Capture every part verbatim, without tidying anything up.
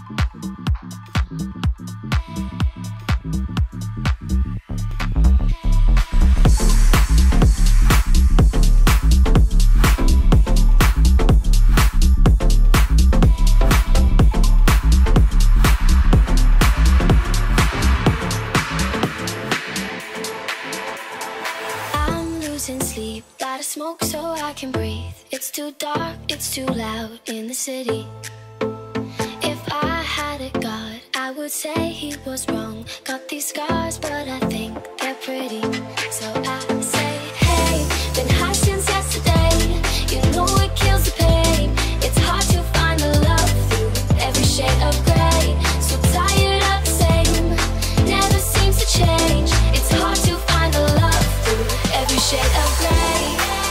Sleep, gotta smoke so I can breathe. It's too dark, it's too loud in the city. If I had a god, I would say he was wrong. Got these scars, but I think they're pretty. So I say, hey, been high since yesterday. You know it kills the pain. It's hard to find the love through every shade of gray. So tired of the same, never seems to change. It's hard to find the love through every shade of gray.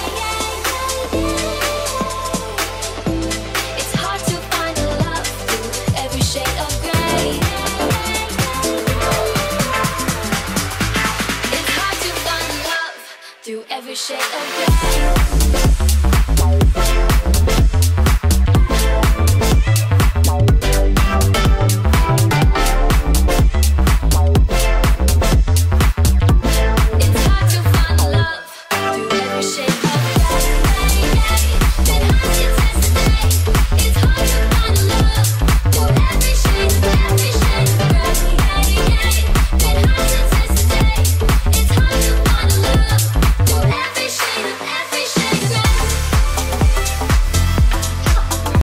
It's hard to find the love through every shade of gray. It's hard to find love through every shade of gray.